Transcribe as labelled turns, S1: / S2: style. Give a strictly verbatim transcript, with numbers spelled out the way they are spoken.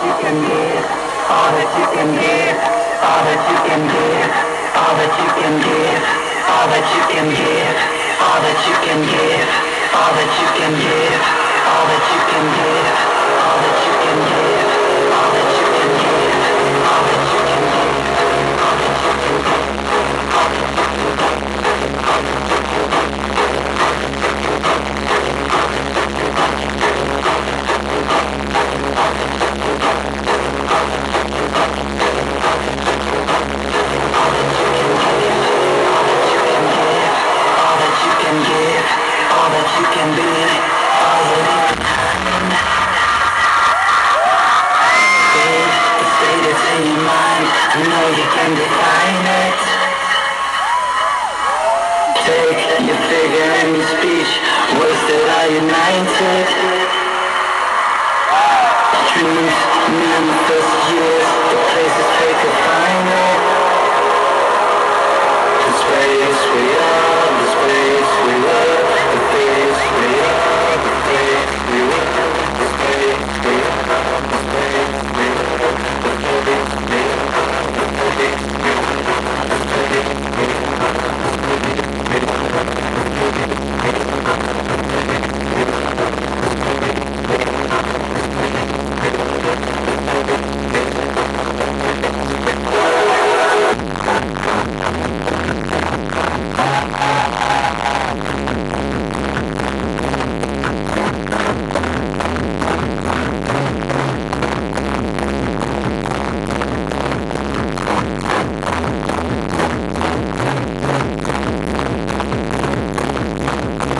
S1: you can give, all that you can give, all that you can give, all that you can give, all that you can give, all that you can give, all that you can give, all that you can give, all that you can give, all that you can give, all that you can give, all that you can give, all that you can give, all that you can you can be all that you can. Feel the state that's in your mind, I know you can define it. Take your figure and your speech, words that are united.